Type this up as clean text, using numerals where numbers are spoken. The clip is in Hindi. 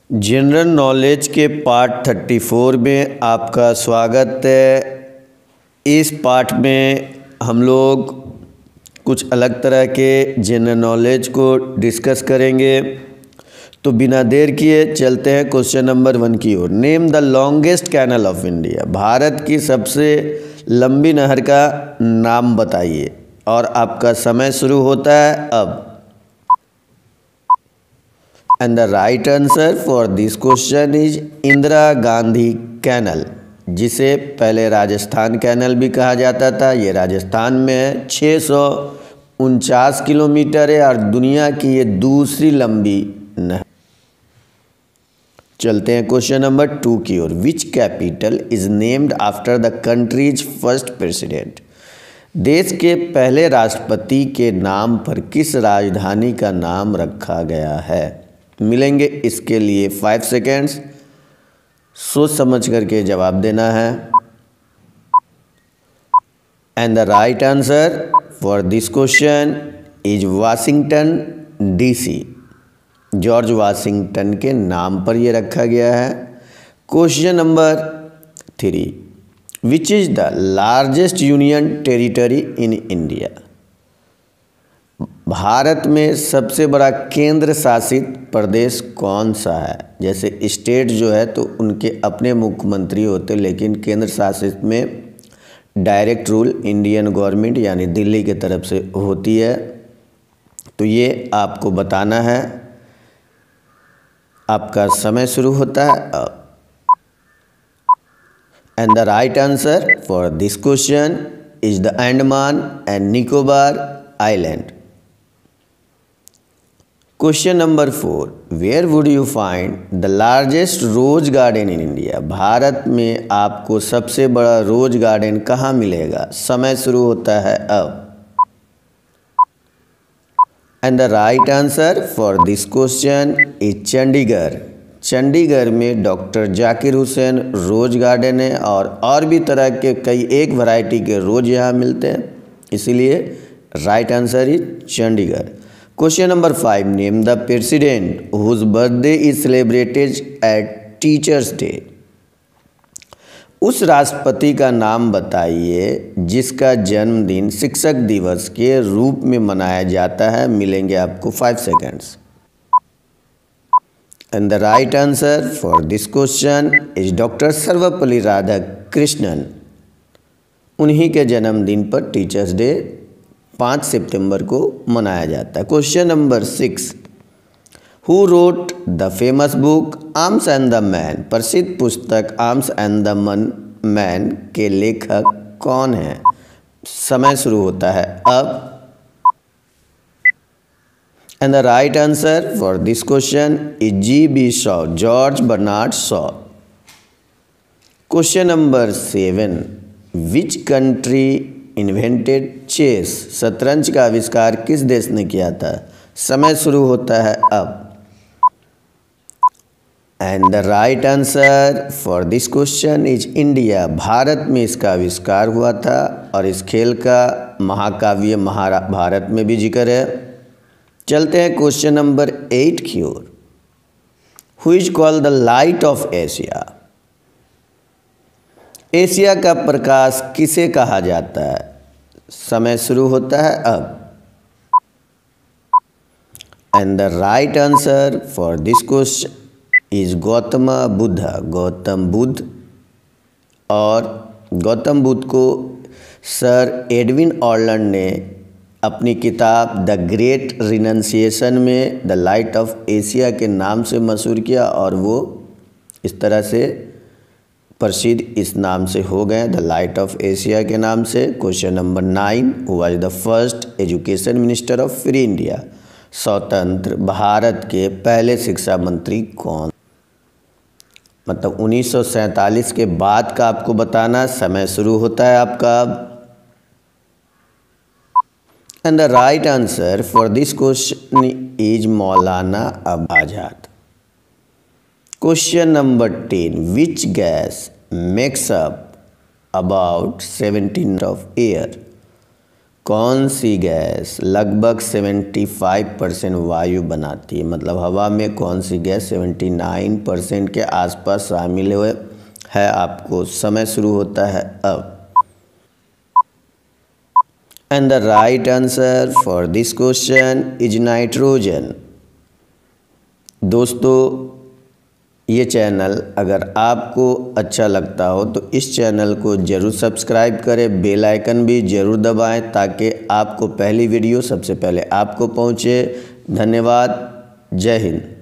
जनरल नॉलेज के पार्ट 34 में आपका स्वागत है। इस पार्ट में हम लोग कुछ अलग तरह के जनरल नॉलेज को डिस्कस करेंगे। तो बिना देर किए चलते हैं क्वेश्चन नंबर 1 की ओर। Name the longest canal of India. Bharat की सबसे लंबी नहर का नाम बताइए और आपका समय शुरू होता है अब। And the right answer for this question is Indira Gandhi canal, जिसे पहले राजस्थान कैनल भी कहा जाता था। ये राजस्थान में है, 649 किलोमीटर है और दुनिया की ये दूसरी लंबी नहर। चलते हैं क्वेश्चन नंबर 2 की ओर। Which capital is named after the country's first president. देश के पहले राष्ट्रपति के नाम पर किस राजधानी का नाम रखा गया है। मिलेंगे इसके लिए 5 सेकेंड्स, सोच समझ करके जवाब देना है। And the right answer for this question is Washington DC. George Washington के नाम पर यह रखा गया है। Question number 3, which is the largest union territory in India. Bharat में सबसे बड़ा केंद्र शासित प्रदेश कौन सा है। जैसे स्टेट जो है तो उनके अपने मुख्यमंत्री होते, लेकिन केंद्र शासित में डायरेक्ट रूल इंडियन गवर्नमेंट यानी दिल्ली की तरफ से होती है। तो ये आपको बताना है। आपका समय शुरू होता है अब। And the right answer for this question is the Andaman and Nicobar island. Question number 4, where would you find the largest rose garden in India. Bharat में आपको सबसे बड़ा रोज गार्डन कहाँ मिलेगा। समय शुरू होता है अब। And the right answer for this question is Chandigarh. Chandigarh में doctor Zakir Hussain rose garden है और भी तरह के कई एक वैरायटी के रोज यहाँ मिलते हैं, इसीलिए right answer is Chandigarh. Question number 5, name the president whose birthday is celebrated at teachers day. उस राष्ट्रपति का नाम बताइए जिसका जन्मदिन शिक्षक दिवस के रूप में मनाया जाता है। मिलेंगे आपको 5 seconds. And the right answer for this question is doctor Sarvepalli Radhakrishnan. उन्हीं के जन्मदिन पर टीचर्स डे 5 सितंबर को मनाया जाता है। Question number 6, who wrote the famous book arms and the man. प्रसिद्ध पुस्तक आर्म्स एंड द मैन के लेखक कौन है। समय शुरू होता है अब। And the right answer for this question is G B. Shaw, George Bernard Shaw. Question number 7, which country invented chess. शतरंज का आविष्कार किस देश ने किया था। समय शुरू होता है अब। And the right answer for this question is India. Bharat में इसका आविष्कार हुआ था और इस खेल का महाकाव्य महाभारत में भी जिक्र है। चलते हैं क्वेश्चन नंबर 8 की ओर। Who is called the light of Asia. Asia का प्रकाश किसे कहा जाता है। समय शुरू होता है अब। And the right answer for this question is Gautam Buddha. Gautam Buddha और गौतम बुद्ध को सर एडविन ऑर्लैंड ने अपनी किताब द ग्रेट रिनंसिएशन में द लाइट ऑफ एशिया के नाम से मशहूर किया और वो इस तरह से प्रसिद्ध इस नाम से हो गए, द लाइट ऑफ एशिया के नाम से। Question number 9, who was the first education minister of free India. स्वतंत्र भारत के पहले शिक्षा मंत्री कौन। मतलब 1947 के बाद का आपको बताना। समय शुरू होता है आपका अब। And the right answer for this question is Maulana Azad. Question number 10, which gas makes up about 17% of air. कौन सी गैस लगभग 75% वायु बनाती है? मतलब हवा में कौन सी गैस 79% के आसपास शामिल हुए है। आपको समय शुरू होता है अब। And the right answer for this question is nitrogen. दोस्तों, ये चैनल अगर आपको अच्छा लगता हो तो इस चैनल को ज़रूर सब्सक्राइब करें, बेल आइकन भी ज़रूर दबाएं ताकि आपको पहली वीडियो सबसे पहले आपको पहुंचे। धन्यवाद। जय हिंद।